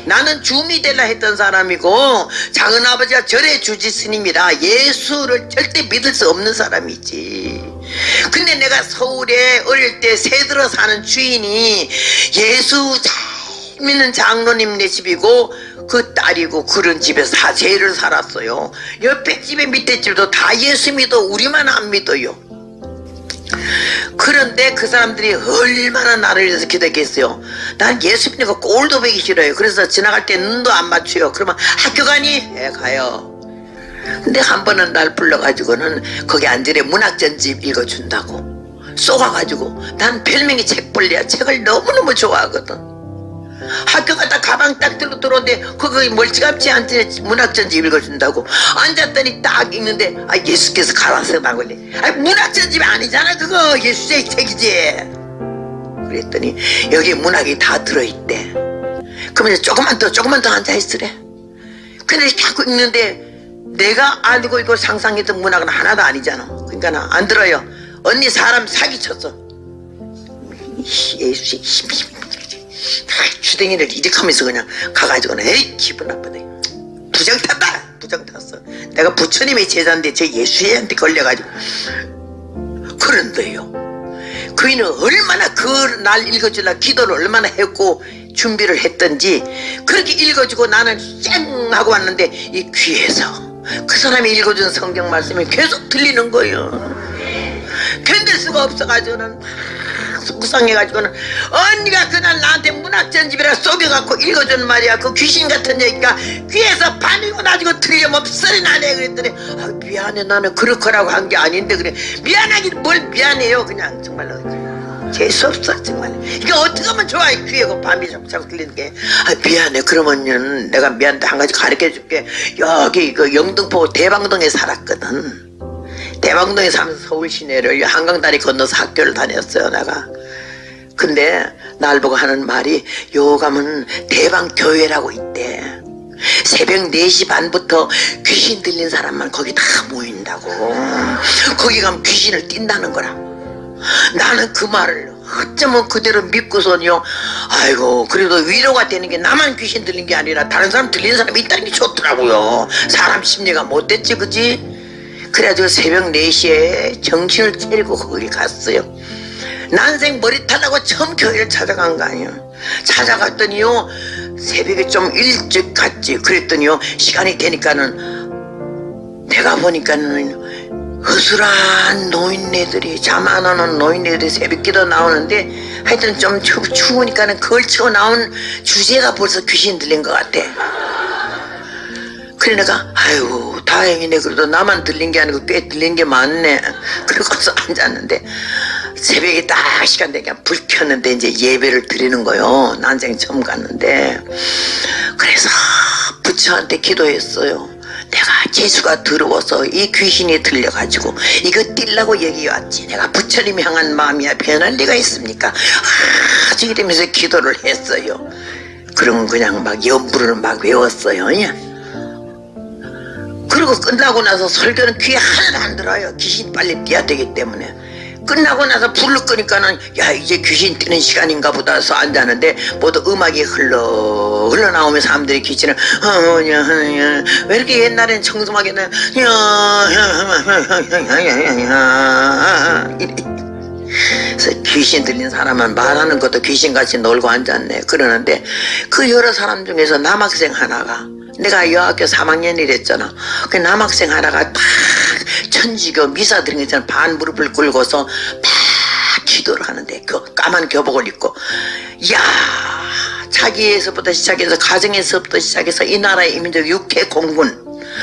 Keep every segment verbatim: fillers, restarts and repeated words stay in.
나는 주미 되려 했던 사람이고 작은아버지가 절의 주지 스님이라 예수를 절대 믿을 수 없는 사람이지. 근데 내가 서울에 어릴 때 새들어 사는 주인이 예수 잘 믿는 장로님네 집이고 그 딸이고 그런 집에서 다 제를 살았어요. 옆에 집에 밑에 집도 다 예수 믿어. 우리만 안 믿어요. 그런데 그 사람들이 얼마나 나를 위해서 기도했겠어요. 난 예수 믿는 거 꼴도 보기 싫어요. 그래서 지나갈 때 눈도 안 맞춰요. 그러면 학교 가니? 예, 가요. 근데 한 번은 날 불러가지고는 거기 앉으래 문학전집 읽어준다고 쏘가가지고, 난 별명이 책벌레야. 책을 너무너무 좋아하거든. 학교 갔다 가방 딱 들고 들어오는데 거기 멀찌감치 앉아 문학전집 읽어준다고 앉았더니 딱 읽는데, 아, 예수께서 가라서 나걸래. 아, 문학전집이 아니잖아. 그거 예수의 책이지. 그랬더니 여기 문학이 다 들어있대. 그러면 이제 조금만 더 조금만 더 앉아있으래. 근데 자꾸 읽는데 내가 알고 있고 상상했던 문학은 하나도 아니잖아. 그러니까 나 안 들어요. 언니 사람 사기쳤어. 예수의 힘이 주댕이를 이직하면서 그냥 가가지고는 에이 기분 나쁘다. 부정 탔다. 부정 탔어. 내가 부처님의 제자인데 제 예수한테 걸려가지고. 그런데요, 그이는 얼마나 그 날 읽어주려 기도를 얼마나 했고 준비를 했던지 그렇게 읽어주고 나는 쌩 하고 왔는데 이 귀에서 그 사람이 읽어준 성경 말씀이 계속 들리는 거예요. 견딜 수가 없어가지고는 속상해가지고는 언니가 그날 나한테 문학전집이라 속여갖고 읽어준 말이야. 그 귀신 같은 얘기가 귀에서 반이고 나지고 틀림없이 나네. 그랬더니 아, 미안해, 나는 그렇거라고 한 게 아닌데. 그래, 미안하긴 뭘 미안해요. 그냥 정말로 재수없어 정말. 이게 어떻게 하면 좋아. 귀에 그 밤이 자꾸 자꾸 들리는 게. 아, 미안해. 그러면은 내가 미안한데 한 가지 가르쳐줄게. 여기 그 영등포 대방동에 살았거든. 대방동에 사면서 서울 시내를 한강다리 건너서 학교를 다녔어요 내가. 근데 날 보고 하는 말이, 요 가면 대방교회라고 있대. 새벽 네 시 반부터 귀신 들린 사람만 거기 다 모인다고. 거기 가면 귀신을 띈다는 거라. 나는 그 말을 어쩌면 그대로 믿고서는요, 아이고 그래도 위로가 되는 게 나만 귀신 들린 게 아니라 다른 사람 들리는 사람이 있다는 게 좋더라고요. 사람 심리가 못됐지, 그지? 그래가지고 새벽 네 시에 정신을 차리고 거기 갔어요. 난생 머리 타려고 처음 교회를 찾아간 거 아니에요. 찾아갔더니요, 새벽에 좀 일찍 갔지. 그랬더니요, 시간이 되니까는 내가 보니까는 허술한 노인네들이, 잠 안 오는 노인네들이 새벽기도 나오는데, 하여튼 좀 추, 추우니까는 걸치고 나온 주제가 벌써 귀신 들린 것 같아. 그래 내가 아유 다행이네. 그래도 나만 들린 게 아니고 꽤 들린 게 많네. 그러고서 앉았는데 새벽에 딱 시간 되니까 불 켰는데 이제 예배를 드리는 거요. 난생 처음 갔는데. 그래서 부처한테 기도했어요. 내가 재수가 더러워서 이 귀신이 들려가지고 이거 뛸라고 여기 왔지. 내가 부처님 향한 마음이야 변할 리가 있습니까? 아주 이러면서 기도를 했어요. 그러면 그냥 막 연부를 막 외웠어요. 그리고 끝나고 나서 설교는 귀에 하나도 안 들어요. 귀신 빨리 뛰어야 되기 때문에. 끝나고 나서 불을 끄니까는 야 이제 귀신 뛰는 시간인가 보다 해서 앉았는데 모두 음악이 흘러 흘러나오면 사람들이 귀신을 왜 이렇게 옛날엔 청소하게는 그래서 귀신 들린 사람은 말하는 것도 귀신같이 놀고 앉았네. 그러는데 그 여러 사람 중에서 남학생 하나가, 내가 여학교 삼 학년이랬잖아. 그 남학생 하나가 딱 천주교 미사 드린 거 있잖아. 반 무릎을 꿇고서 막 기도를 하는데 그 까만 교복을 입고, 야 자기에서부터 시작해서 가정에서부터 시작해서 이 나라의 이민족 육해 공군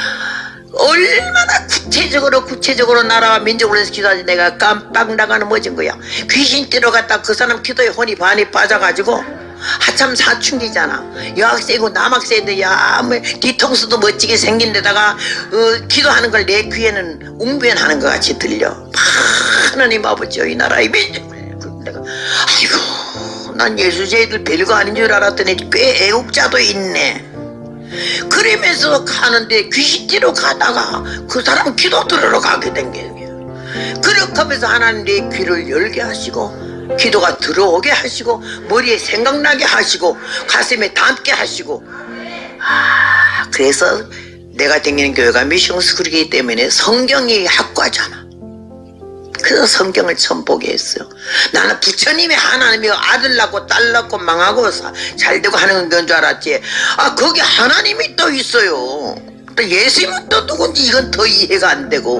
얼마나 구체적으로 구체적으로 나라와 민족을 위해서 기도하지. 내가 깜빡 나가는 멋진 거야. 귀신 뛰러 갔다 그 사람 기도에 혼이 반이 빠져가지고 하참 사춘기잖아. 여학생이고 남학생인데 야 뭐 뒤통수도 멋지게 생긴 데다가 어, 기도하는 걸 내 귀에는 웅변하는 것 같이 들려. 하나님 아버지여 이 나라의 민족을. 내가 아이고 난 예수제들 별거 아닌 줄 알았더니 꽤 애국자도 있네. 그러면서 가는데 귀신띠로 가다가 그 사람 기도 들으러 가게 된 게, 그렇게 하면서 하나님 내 귀를 열게 하시고 기도가 들어오게 하시고 머리에 생각나게 하시고 가슴에 담게 하시고. 아, 그래서 내가 다니는 교회가 미션스쿨이기 때문에 성경이 학과잖아. 그래서 성경을 처음 보게 했어요. 나는 부처님이 하나님이 아들 낳고 딸 낳고 망하고 잘 되고 하는 건 줄 알았지. 아, 거기 하나님이 또 있어요. 또 예수님은 또 누군지 이건 더 이해가 안 되고.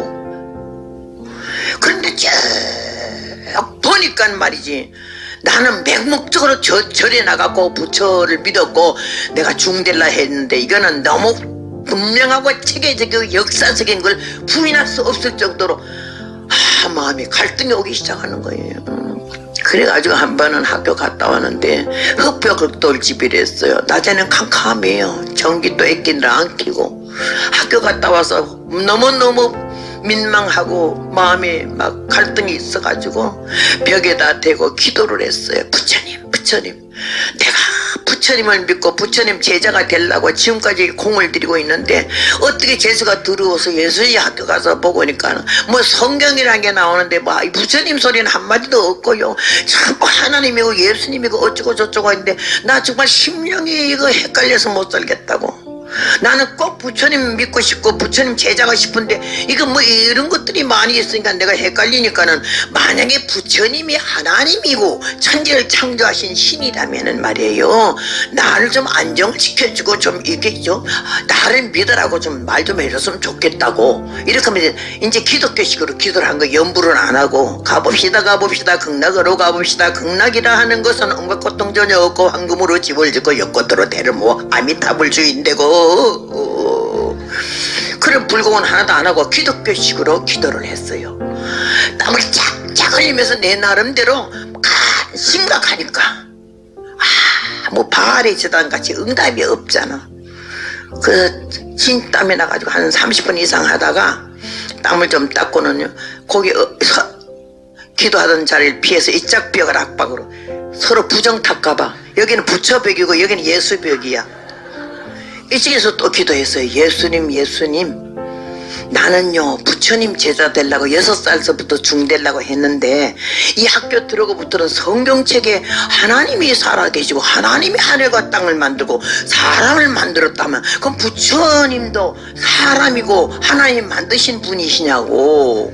그런데 쭉 보니까 말이지, 나는 맹목적으로 저, 절에 나가고 부처를 믿었고 내가 중될라 했는데 이거는 너무 분명하고 체계적이고 역사적인 걸 부인할 수 없을 정도로 아, 마음이 갈등이 오기 시작하는 거예요. 그래가지고 한 번은 학교 갔다 왔는데 흑벽돌집이라 했어요. 낮에는 캄캄해요. 전기도 애끼느라 안 켜고. 학교 갔다 와서 너무너무 민망하고 마음에 막 갈등이 있어가지고 벽에다 대고 기도를 했어요. 부처님, 부처님, 내가 부처님을 믿고 부처님 제자가 되려고 지금까지 공을 들이고 있는데 어떻게 재수가 들어와서 예수님 학교 가서 보고 오니까 뭐 성경이라는 게 나오는데 뭐 부처님 소리는 한마디도 없고요. 참 하나님이고 예수님이고 어쩌고 저쩌고 했는데 나 정말 심령이 이거 헷갈려서 못 살겠다고. 나는 꼭 부처님 믿고 싶고 부처님 제자가 싶은데 이거 뭐 이런 것들이 많이 있으니까 내가 헷갈리니까는 만약에 부처님이 하나님이고 천지를 창조하신 신이라면은 말이에요, 나를 좀 안정을 시켜주고 좀 이렇게 좀 나를 믿으라고 좀 말 좀 해줬으면 좋겠다고. 이렇게 하면 이제 기독교식으로 기도를 한 거 염불을 안 하고 가봅시다 가봅시다 극락으로 가봅시다. 극락이라 하는 것은 온갖 고통 전혀 없고 황금으로 집을 짓고 연꽃으로 대를 모아 아미타불 주인되고 그런 불공은 하나도 안 하고 기독교식으로 기도를 했어요. 땀을 쫙쫙 흘리면서 내 나름대로 심각하니까 아, 뭐 바알의 재단같이 응답이 없잖아. 그 진땀이 나가지고 한 삼십 분 이상 하다가 땀을 좀 닦고는요, 거기 서, 기도하던 자리를 피해서 이짝 벽을 압박으로 서로 부정 탓까봐. 여기는 부처벽이고 여기는 예수벽이야. 이쪽에서 또 기도했어요. 예수님, 예수님, 나는요 부처님 제자 되려고 여섯 살서부터 중 되려고 했는데 이 학교 들어오고부터는 성경책에 하나님이 살아계시고 하나님이 하늘과 땅을 만들고 사람을 만들었다면 그럼 부처님도 사람이고 하나님 만드신 분이시냐고.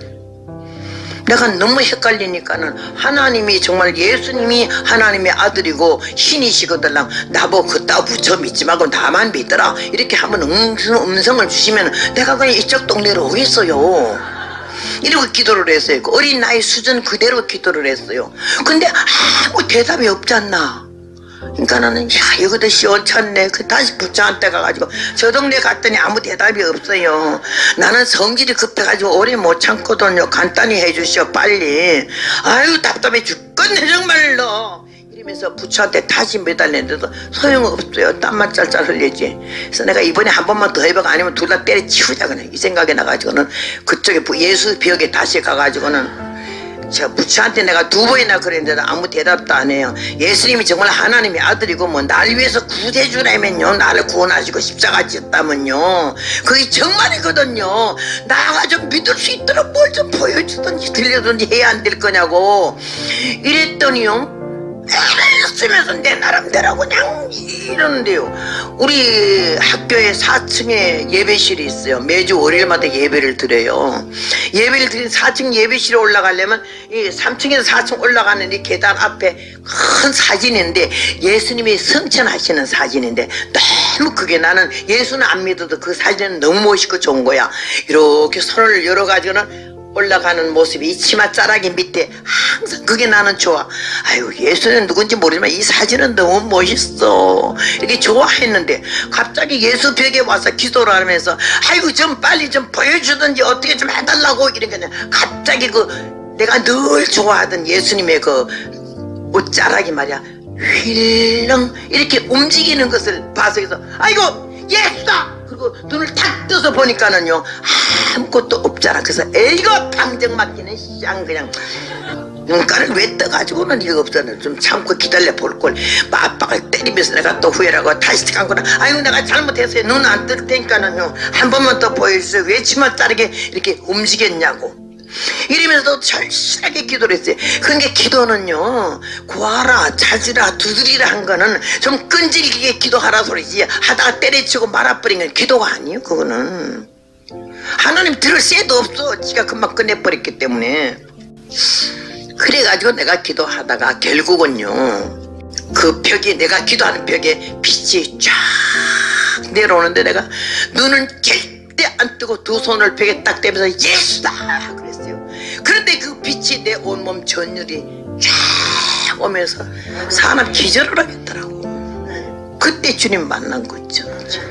내가 너무 헷갈리니까는 하나님이 정말 예수님이 하나님의 아들이고 신이시거든 나보고 그따 부처 믿지 말고 나만 믿더라 이렇게 한번 음성, 음성을 주시면 내가 그냥 이쪽 동네로 오겠어요. 이러고 기도를 했어요. 어린 나이 수준 그대로 기도를 했어요. 근데 아무 대답이 없지 않나. 그러니까 나는 야 이것도 시원찮네. 그 다시 부처한테 가가지고 저 동네 갔더니 아무 대답이 없어요. 나는 성질이 급해가지고 오래 못 참거든요. 간단히 해주시오 빨리. 아유 답답해 죽겠네 정말로. 이러면서 부처한테 다시 매달렸는데도 소용없어요. 땀만 짤짤 흘리지. 그래서 내가 이번에 한 번만 더 해보고 아니면 둘 다 때려치우자 그냥 이 생각이 나가지고는 그쪽에 예수 벽에 다시 가가지고는 저 부처한테 내가 두 번이나 그랬는데 아무 대답도 안 해요. 예수님이 정말 하나님의 아들이고 뭐 날 위해서 구세주라면요, 나를 구원하시고 십자가 지었다면요 그게 정말이거든요. 나가 좀 믿을 수 있도록 뭘 좀 보여주든지 들려든지 해야 안 될 거냐고 이랬더니요 애를 쓰면서 내 나름대로 그냥 이러는데요. 우리 학교에 사 층에 예배실이 있어요. 매주 월요일마다 예배를 드려요. 예배를 드린 사 층 예배실에 올라가려면 이 삼 층에서 사 층 올라가는 이 계단 앞에 큰 사진인데 예수님이 성천하시는 사진인데 너무 그게 나는 예수는 안 믿어도 그 사진은 너무 멋있고 좋은 거야. 이렇게 손을 열어가지고는 올라가는 모습이 이 치마 자락이 밑에 항상 그게 나는 좋아. 아유 예수는 누군지 모르지만 이 사진은 너무 멋있어. 이렇게 좋아했는데 갑자기 예수 벽에 와서 기도를 하면서 아이고 좀 빨리 좀 보여주든지 어떻게 좀 해달라고 이러니까 갑자기 그 내가 늘 좋아하던 예수님의 그 옷자락이 말이야 휠렁 이렇게 움직이는 것을 봐서 그래서 아이고 예수다! 그리고 눈을 탁 떠서 보니까는요 아무것도 없잖아. 그래서 에이거 방정 막히는 쌍 그냥 눈가를 왜 떠가지고는 이거 없잖아. 좀 참고 기다려 볼걸. 맞박을 때리면서 내가 또 후회라고 다시 간거나 아이고 내가 잘못했어요. 눈 안 뜰 테니까는요 한 번만 더 보여주세요. 왜 치마 자르게 이렇게 움직였냐고. 이러면서도 절실하게 기도를 했어요. 그러니까 기도는요, 구하라, 찾으라, 두드리라 한 거는 좀 끈질기게 기도하라 소리지, 하다가 때려치고 말아버린 건 기도가 아니에요. 그거는 하나님 들을 새도 없어. 지가 금방 끝내버렸기 때문에. 그래가지고 내가 기도하다가 결국은요, 그 벽이, 내가 기도하는 벽에 빛이 쫙 내려오는데 내가 눈은 절대 안 뜨고 두 손을 벽에 딱 대면서 예수다 그랬어요. 그런데 그 빛이 내 온몸 전율이 쫙 오면서 사람 기절을 하겠더라고. 그때 주님 만난 거죠.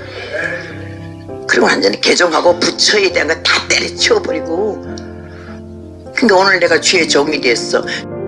그리고 완전히 개종하고 부처에 대한 거 다 때려치워버리고. 그러니까 오늘 내가 주의 종이 됐어.